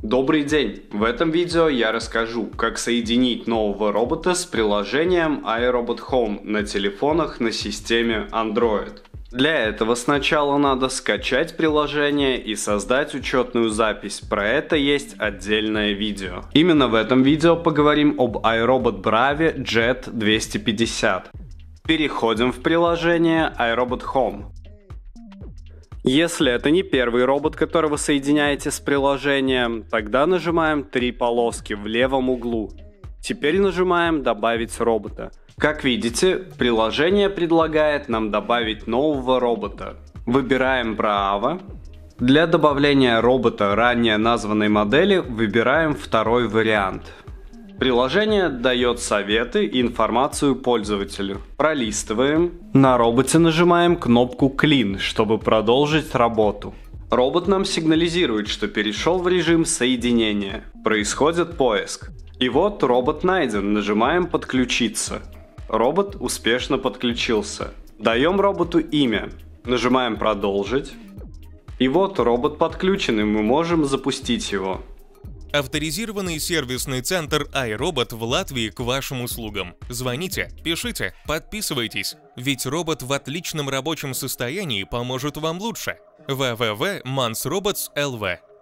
Добрый день! В этом видео я расскажу, как соединить нового робота с приложением iRobot Home на телефонах на системе Android. Для этого сначала надо скачать приложение и создать учетную запись. Про это есть отдельное видео. Именно в этом видео поговорим об iRobot Bravi Jet 250. Переходим в приложение iRobot Home. Если это не первый робот, которого соединяете с приложением, тогда нажимаем три полоски в левом углу. Теперь нажимаем «Добавить робота». Как видите, приложение предлагает нам добавить нового робота. Выбираем «Браво». Для добавления робота ранее названной модели выбираем второй вариант. Приложение дает советы и информацию пользователю. Пролистываем. На роботе нажимаем кнопку «Clean», чтобы продолжить работу. Робот нам сигнализирует, что перешел в режим соединения. Происходит поиск. И вот робот найден. Нажимаем «Подключиться». Робот успешно подключился. Даем роботу имя. Нажимаем «Продолжить». И вот робот подключен, и мы можем запустить его. Авторизированный сервисный центр iRobot в Латвии к вашим услугам. Звоните, пишите, подписывайтесь, ведь робот в отличном рабочем состоянии поможет вам лучше. www.mansrobots.lv